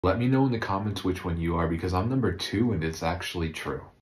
Let me know in the comments which one you are because I'm number 2 and it's actually true.